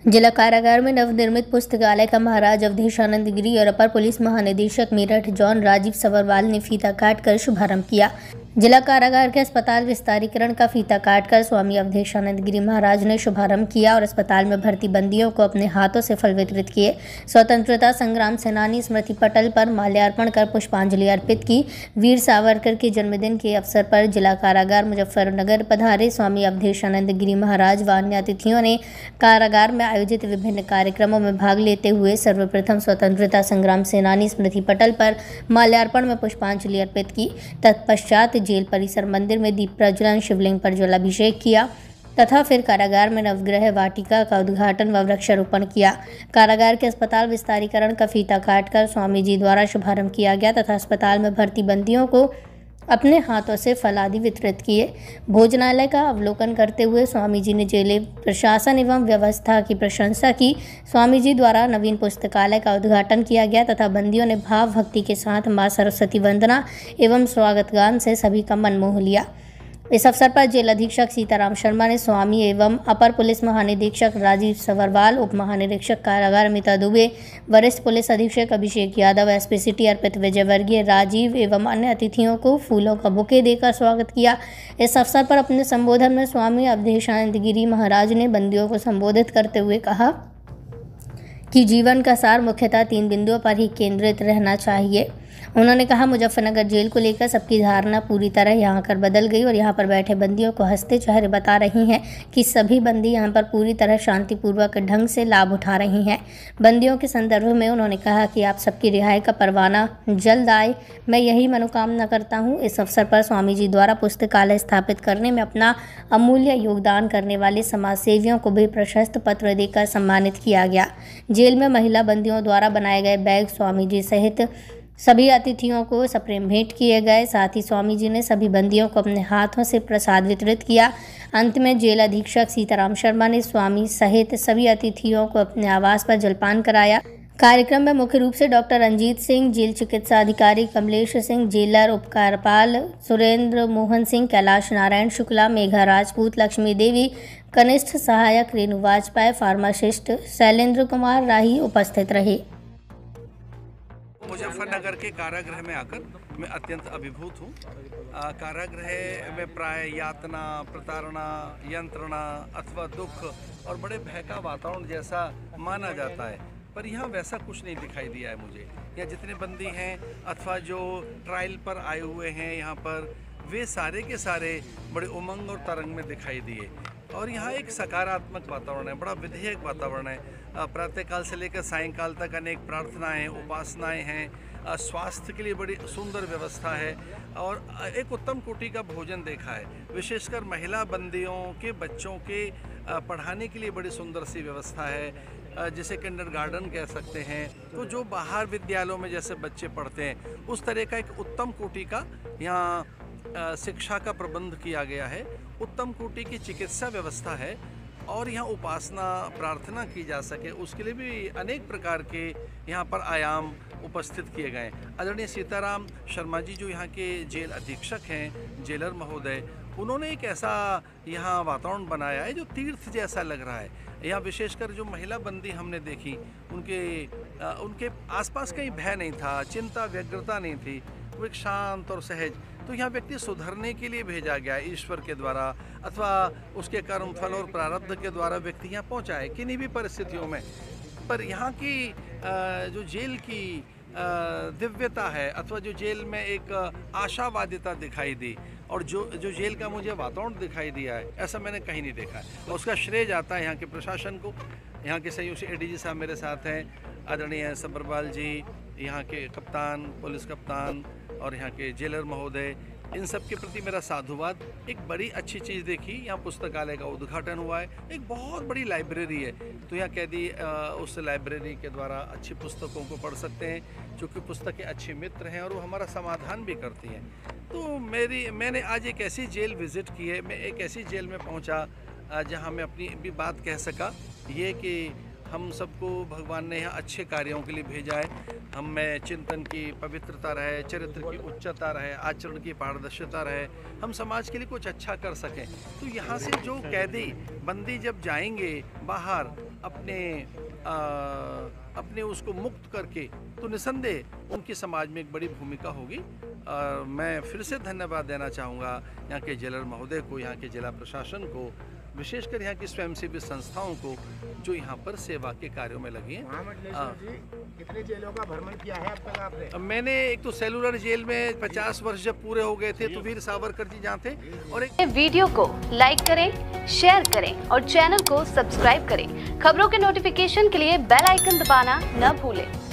जिला कारागार में नवनिर्मित पुस्तकालय का महाराज अवधेशानंद गिरी और अपर पुलिस महानिदेशक मेरठ जॉन राजीव सबरवाल ने फीता काटकर शुभारंभ किया। जिला कारागार के अस्पताल विस्तारीकरण का फीता काटकर स्वामी अवधेशानंद गिरी महाराज ने शुभारंभ किया और अस्पताल में भर्ती बंदियों को अपने हाथों से फल वितरित किए। स्वतंत्रता संग्राम सेनानी स्मृति पटल पर माल्यार्पण कर पुष्पांजलि अर्पित की। वीर सावरकर के जन्मदिन के अवसर पर जिला कारागार मुजफ्फरनगर पधारे स्वामी अवधेशानंद गिरी महाराज व अन्य अतिथियों ने कारागार में आयोजित विभिन्न कार्यक्रमों में भाग लेते हुए सर्वप्रथम स्वतंत्रता संग्राम सेनानी स्मृति पटल पर माल्यार्पण में पुष्पांजलि अर्पित की। तत्पश्चात जेल परिसर मंदिर में दीप प्रज्वलन, शिवलिंग पर जलाभिषेक किया तथा फिर कारागार में नवग्रह वाटिका का उद्घाटन व वृक्षारोपण किया। कारागार के अस्पताल विस्तारीकरण का फीता काटकर स्वामी जी द्वारा शुभारंभ किया गया तथा अस्पताल में भर्ती बंदियों को अपने हाथों से फल आदि वितरित किए। भोजनालय का अवलोकन करते हुए स्वामी जी ने जेल प्रशासन एवं व्यवस्था की प्रशंसा की। स्वामी जी द्वारा नवीन पुस्तकालय का उद्घाटन किया गया तथा बंदियों ने भाव भक्ति के साथ मां सरस्वती वंदना एवं स्वागत गान से सभी का मन मोह लिया। इस अवसर पर जेल अधीक्षक सीताराम शर्मा ने स्वामी एवं अपर पुलिस महानिदेशक राजीव सबरवाल, उप महानिरीक्षक कारागार अमिता दुबे, वरिष्ठ पुलिस अधीक्षक अभिषेक यादव, एसपी सिटी अर्पित विजयवर्गीय, राजीव एवं अन्य अतिथियों को फूलों का बुके देकर स्वागत किया। इस अवसर पर अपने संबोधन में स्वामी अवधेशानंद गिरी महाराज ने बंदियों को संबोधित करते हुए कहा कि जीवन का सार मुख्यतः 3 बिंदुओं पर ही केंद्रित रहना चाहिए। उन्होंने कहा, मुजफ्फरनगर जेल को लेकर सबकी धारणा पूरी तरह यहाँ आकर बदल गई और यहाँ पर बैठे बंदियों को हंसते चेहरे बता रही हैं कि सभी बंदी यहाँ पर पूरी तरह शांतिपूर्वक ढंग से लाभ उठा रही हैं। बंदियों के संदर्भ में उन्होंने कहा कि आप सबकी रिहाई का परवाना जल्द आए, मैं यही मनोकामना करता हूँ। इस अवसर पर स्वामी जी द्वारा पुस्तकालय स्थापित करने में अपना अमूल्य योगदान करने वाले समाज सेवियों को भी प्रशस्ति पत्र देकर सम्मानित किया गया। जेल में महिला बंदियों द्वारा बनाए गए बैग स्वामी जी सहित सभी अतिथियों को सप्रेम भेंट किए गए। साथ ही स्वामी जी ने सभी बंदियों को अपने हाथों से प्रसाद वितरित किया। अंत में जेल अधीक्षक सीताराम शर्मा ने स्वामी सहित सभी अतिथियों को अपने आवास पर जलपान कराया। कार्यक्रम में मुख्य रूप से डॉक्टर रंजीत सिंह, जेल चिकित्सा अधिकारी कमलेश सिंह, जेलर उपकारपाल सुरेंद्र मोहन सिंह, कैलाश नारायण शुक्ला, मेघा राजपूत, लक्ष्मी देवी, कनिष्ठ सहायक रेणु वाजपेयी, फार्मासिस्ट शैलेंद्र कुमार राही उपस्थित रहे। मुजफ्फरनगर के कारागृह में आकर मैं अत्यंत अभिभूत हूँ। कारागृह में प्राय यातना, प्रताड़ना, यंत्रणा अथवा दुख और बड़े भय का वातावरण जैसा माना जाता है, पर यहाँ वैसा कुछ नहीं दिखाई दिया है मुझे। यहाँ जितने बंदी हैं अथवा जो ट्रायल पर आए हुए हैं यहाँ पर, वे सारे के सारे बड़े उमंग और तरंग में दिखाई दिए और यहाँ एक सकारात्मक वातावरण है, बड़ा विधेयक वातावरण है। प्रातःकाल से लेकर सायंकाल तक अनेक प्रार्थनाएं, उपासनाएं हैं। स्वास्थ्य के लिए बड़ी सुंदर व्यवस्था है और एक उत्तम कोटि का भोजन देखा है। विशेषकर महिला बंदियों के बच्चों के पढ़ाने के लिए बड़ी सुंदर सी व्यवस्था है, जिसे किंडरगार्टन कह सकते हैं। तो जो बाहर विद्यालयों में जैसे बच्चे पढ़ते हैं उस तरह का एक उत्तम कोटि का यहाँ शिक्षा का प्रबंध किया गया है। उत्तम कोटि की चिकित्सा व्यवस्था है और यहाँ उपासना, प्रार्थना की जा सके उसके लिए भी अनेक प्रकार के यहाँ पर आयाम उपस्थित किए गए। आदरणीय सीताराम शर्मा जी जो यहाँ के जेल अधीक्षक हैं, जेलर महोदय, उन्होंने एक ऐसा यहाँ वातावरण बनाया है जो तीर्थ जैसा लग रहा है। यहाँ विशेषकर जो महिला बंदी हमने देखी, उनके आसपास कहीं भय नहीं था, चिंता व्यग्रता नहीं थी, वो एक शांत और सहज। तो यहाँ व्यक्ति सुधरने के लिए भेजा गया ईश्वर के द्वारा अथवा उसके कर्म फल और प्रारब्ध के द्वारा व्यक्ति यहाँ पहुँचा है किन्हीं भी परिस्थितियों में। पर यहाँ की जो जेल की दिव्यता है अथवा जो जेल में एक आशावादिता दिखाई दी और जो जेल का मुझे वातावरण दिखाई दिया है, ऐसा मैंने कहीं नहीं देखा है। और उसका श्रेय जाता है यहाँ के प्रशासन को। यहाँ के संयुक्त एडीजी साहब मेरे साथ हैं, आदरणीय सबरवाल जी, यहाँ के कप्तान, पुलिस कप्तान और यहाँ के जेलर महोदय, इन सब के प्रति मेरा साधुवाद। एक बड़ी अच्छी चीज़ देखी, यहाँ पुस्तकालय का उद्घाटन हुआ है। एक बहुत बड़ी लाइब्रेरी है, तो यहाँ कैदी उस लाइब्रेरी के द्वारा अच्छी पुस्तकों को पढ़ सकते हैं, क्योंकि पुस्तकें अच्छे मित्र हैं और वो हमारा समाधान भी करती हैं। तो मैंने आज एक ऐसी जेल विज़िट की है, मैं एक ऐसी जेल में पहुँचा जहाँ मैं अपनी भी बात कह सका, ये कि हम सबको भगवान ने यहाँ अच्छे कार्यों के लिए भेजा है। हम में चिंतन की पवित्रता रहे, चरित्र की उच्चता रहे, आचरण की पारदर्शिता रहे, हम समाज के लिए कुछ अच्छा कर सकें। तो यहाँ से जो कैदी बंदी जब जाएंगे बाहर अपने उसको मुक्त करके, तो निसंदेह उनकी समाज में एक बड़ी भूमिका होगी। मैं फिर से धन्यवाद देना चाहूँगा यहाँ के जेलर महोदय को, यहाँ के जिला प्रशासन को, विशेषकर यहाँ की स्वयंसेवी संस्थाओं को जो यहाँ पर सेवा के कार्यों में लगी हैं। कितने जेलों का भ्रमण किया है अब तक आपने? मैंने एक तो सेलुलर जेल में 50 वर्ष जब पूरे हो गए थे तो वीर सावरकर जी जहाँ थे, और एक वीडियो को लाइक करें, शेयर करें और चैनल को सब्सक्राइब करें। खबरों के नोटिफिकेशन के लिए बेल आइकन दबाना न भूलें।